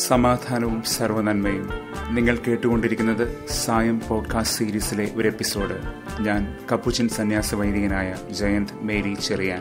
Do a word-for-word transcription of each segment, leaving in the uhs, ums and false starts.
സമാധാനവും സർവ്വനന്മയും. നിങ്ങൾ കേട്ടുകൊണ്ടിരിക്കുന്നത് സായം പോഡ്കാസ്റ്റ് സീരീസിലെ ഒരു എപ്പിസോഡ്. ഞാൻ കപ്പുച്ചൻ സന്യാസ വൈദികനായ ജയന്ത് മേരി ചെറിയാൻ.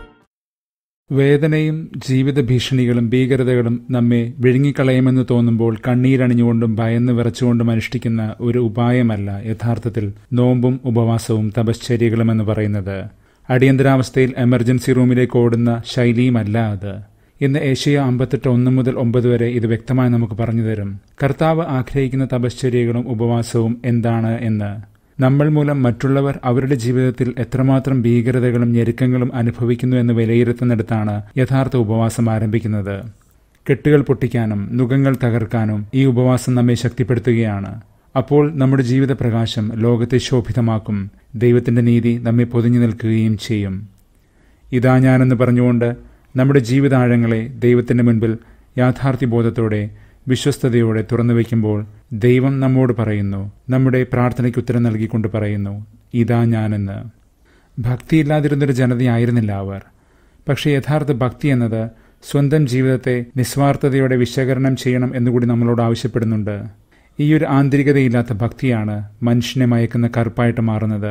വേദനയും ജീവിത ഭീഷണികളും ഭീകരതകളും നമ്മെ വിഴുങ്ങിക്കളയുമെന്ന് തോന്നുമ്പോൾ കണ്ണീരണിഞ്ഞുകൊണ്ടും ഭയന്ന് വിറച്ചുകൊണ്ടും അനുഷ്ഠിക്കുന്ന ഒരു ഉപായമല്ല യഥാർത്ഥത്തിൽ നോമ്പും ഉപവാസവും തപശ്ചര്യകളും എന്ന് പറയുന്നത്. അടിയന്തരാവസ്ഥയിൽ എമർജൻസി റൂമിലേക്ക് ഓടുന്ന ശൈലിയുമല്ല അത്. ഇന്ന് ഏഷ്യ അമ്പത്തെട്ട് ഒന്ന് മുതൽ ഒമ്പത് വരെ ഇത് വ്യക്തമായി നമുക്ക് പറഞ്ഞു തരും. കർത്താവ് ആഗ്രഹിക്കുന്ന തപശ്ചര്യകളും ഉപവാസവും എന്താണ് എന്ന്. നമ്മൾ മൂലം മറ്റുള്ളവർ അവരുടെ ജീവിതത്തിൽ എത്രമാത്രം ഭീകരതകളും ഞെരുക്കങ്ങളും അനുഭവിക്കുന്നു എന്ന് വിലയിരുത്തുന്നിടത്താണ് യഥാർത്ഥ ഉപവാസം ആരംഭിക്കുന്നത്. കെട്ടുകൾ പൊട്ടിക്കാനും നുകങ്ങൾ തകർക്കാനും ഈ ഉപവാസം നമ്മെ ശക്തിപ്പെടുത്തുകയാണ്. അപ്പോൾ നമ്മുടെ ജീവിത പ്രകാശം ലോകത്തെ ശോഭിതമാക്കും. ദൈവത്തിന്റെ നീതി നമ്മെ പൊതിഞ്ഞു നിൽക്കുകയും ചെയ്യും. ഇതാ ഞാനെന്ന് പറഞ്ഞുകൊണ്ട് നമ്മുടെ ജീവിതാഴങ്ങളെ ദൈവത്തിന്റെ മുൻപിൽ യാഥാർത്ഥ്യബോധത്തോടെ വിശ്വസ്തയോടെ തുറന്നു വയ്ക്കുമ്പോൾ ദൈവം നമ്മോട് പറയുന്നു, നമ്മുടെ പ്രാർത്ഥനയ്ക്ക് ഉത്തരം നൽകിക്കൊണ്ട് പറയുന്നു, ഇതാ ഞാനെന്ന്. ഭക്തിയില്ലാതിരുന്നൊരു ജനതയായിരുന്നില്ല അവർ. പക്ഷേ യഥാർത്ഥ ഭക്തി എന്നത് സ്വന്തം ജീവിതത്തെ നിസ്വാർത്ഥതയോടെ വിശകലനം ചെയ്യണം എന്നുകൂടി നമ്മളോട് ആവശ്യപ്പെടുന്നുണ്ട്. ഈ ഒരു ആന്തരികതയില്ലാത്ത ഭക്തിയാണ് മനുഷ്യനെ മയക്കുന്ന കറുപ്പായിട്ട് മാറുന്നത്.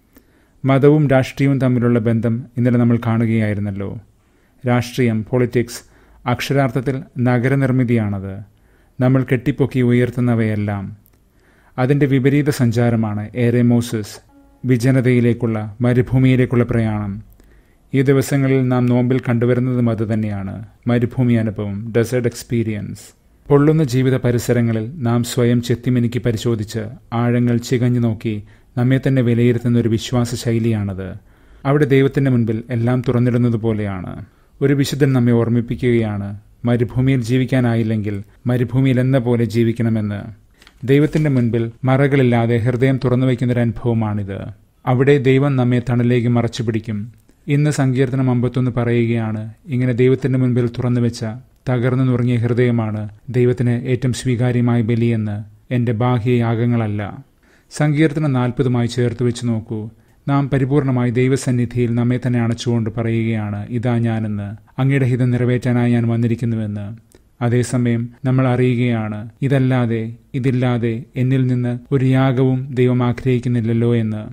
മതവും രാഷ്ട്രീയവും തമ്മിലുള്ള ബന്ധം ഇന്നലെ നമ്മൾ കാണുകയായിരുന്നല്ലോ. രാഷ്ട്രീയം, പൊളിറ്റിക്സ് അക്ഷരാർത്ഥത്തിൽ നഗരനിർമ്മിതിയാണത്. നമ്മൾ കെട്ടിപ്പൊക്കി ഉയർത്തുന്നവയെല്ലാം അതിൻ്റെ വിപരീത സഞ്ചാരമാണ് എരേമോസിസ്, വിജനതയിലേക്കുള്ള മരുഭൂമിയിലേക്കുള്ള പ്രയാണം. ഈ ദിവസങ്ങളിൽ നാം നോമ്പിൽ കണ്ടുവരുന്നതും അതുതന്നെയാണ്, മരുഭൂമി അനുഭവം, ഡെസേർട്ട് എക്സ്പീരിയൻസ്. പൊള്ളുന്ന ജീവിത പരിസരങ്ങളിൽ നാം സ്വയം ചെത്തിമിനുക്കി പരിശോധിച്ച് ആഴങ്ങൾ ചികഞ്ഞു നോക്കി നമ്മെ തന്നെ വിലയിരുത്തുന്ന ഒരു വിശ്വാസ ശൈലിയാണത്. അവിടെ ദൈവത്തിന്റെ മുൻപിൽ എല്ലാം തുറന്നിടുന്നത് പോലെയാണ്. ഒരു വിശുദ്ധൻ നമ്മെ ഓർമ്മിപ്പിക്കുകയാണ്, മരുഭൂമിയിൽ ജീവിക്കാനായില്ലെങ്കിൽ മരുഭൂമിയിൽ എന്ന പോലെ ജീവിക്കണമെന്ന്. ദൈവത്തിന്റെ മുൻപിൽ മറകളില്ലാതെ ഹൃദയം തുറന്നു വയ്ക്കുന്നൊരു അനുഭവമാണിത്. അവിടെ ദൈവം നമ്മെ തണലേക്ക് മറച്ചു പിടിക്കും. ഇന്ന് സങ്കീർത്തനം അമ്പത്തൊന്ന് പറയുകയാണ്, ഇങ്ങനെ ദൈവത്തിന്റെ മുൻപിൽ തുറന്നു വെച്ച തകർന്നു നുറങ്ങിയ ഹൃദയമാണ് ദൈവത്തിന് ഏറ്റവും സ്വീകാര്യമായ ബലിയെന്ന്, എൻ്റെ ബാഹ്യയാഗങ്ങളല്ല. സങ്കീർത്തനം നാൽപ്പതുമായി ചേർത്ത് വെച്ച് നോക്കൂ. നാം പരിപൂർണമായി ദൈവസന്നിധിയിൽ നമ്മെ തന്നെ അണച്ചുകൊണ്ട് പറയുകയാണ്, ഇതാ ഞാനെന്ന്, അങ്ങയുടെ ഹിതം നിറവേറ്റാനായി ഞാൻ വന്നിരിക്കുന്നുവെന്ന്. അതേസമയം നമ്മൾ അറിയുകയാണ്, ഇതല്ലാതെ ഇതില്ലാതെ എന്നിൽ നിന്ന് ഒരു യാഗവും ദൈവം ആഗ്രഹിക്കുന്നില്ലല്ലോ എന്ന്.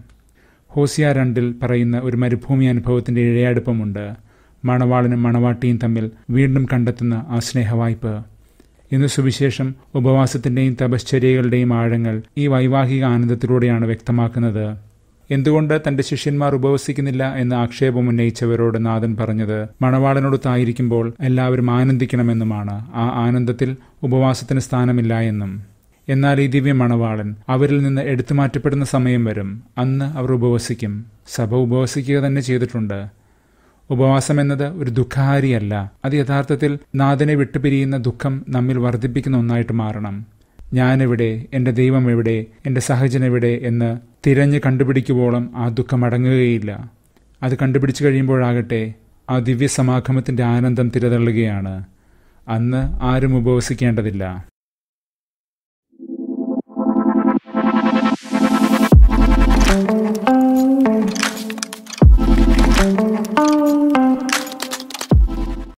ഹോസിയ രണ്ടിൽ പറയുന്ന ഒരു മരുഭൂമി അനുഭവത്തിന്റെ ഇഴയടുപ്പമുണ്ട്. മണവാളനും മണവാട്ടിയും തമ്മിൽ വീണ്ടും കണ്ടെത്തുന്ന ആ സ്നേഹവായ്പ്. ഇന്ന് സുവിശേഷം ഉപവാസത്തിന്റെയും തപശ്ചര്യകളുടെയും ആഴങ്ങൾ ഈ വൈവാഹിക ആനന്ദത്തിലൂടെയാണ് വ്യക്തമാക്കുന്നത്. എന്തുകൊണ്ട് തന്റെ ശിഷ്യന്മാർ ഉപവസിക്കുന്നില്ല എന്ന ആക്ഷേപം ഉന്നയിച്ചവരോട് നാഥൻ പറഞ്ഞത് മണവാളനോടൊത്തായിരിക്കുമ്പോൾ എല്ലാവരും ആനന്ദിക്കണമെന്നുമാണ്. ആ ആനന്ദത്തിൽ ഉപവാസത്തിന് സ്ഥാനമില്ല എന്നും. എന്നാൽ ഈ ദിവ്യ മണവാളൻ അവരിൽ നിന്ന് എടുത്തു മാറ്റപ്പെടുന്ന സമയം വരും. അന്ന് അവർ ഉപവസിക്കും. സഭ ഉപവസിക്കുക തന്നെ ചെയ്തിട്ടുണ്ട്. ഉപവാസം എന്നത് ഒരു ദുഃഖഹാരിയല്ല. അത് യഥാർത്ഥത്തിൽ നാഥനെ വിട്ടുപിരിയുന്ന ദുഃഖം നമ്മിൽ വർദ്ധിപ്പിക്കുന്ന ഒന്നായിട്ട് മാറണം. ഞാനെവിടെ, എൻ്റെ ദൈവം എവിടെ, എൻ്റെ സഹജനെവിടെ എന്ന് തിരഞ്ഞ് കണ്ടുപിടിക്കുവോളം ആ ദുഃഖം അടങ്ങുകയില്ല. അത് കണ്ടുപിടിച്ചു കഴിയുമ്പോഴാകട്ടെ ആ ദിവ്യ സമാഗമത്തിൻ്റെ ആനന്ദം തിരതള്ളുകയാണ്. അന്ന് ആരും ഉപവസിക്കേണ്ടതില്ല.